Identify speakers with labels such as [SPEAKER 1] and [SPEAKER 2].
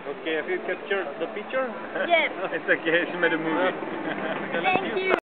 [SPEAKER 1] Okay, have you captured the picture?
[SPEAKER 2] Yes.
[SPEAKER 1] It's okay, she made a movie.
[SPEAKER 2] Thank you.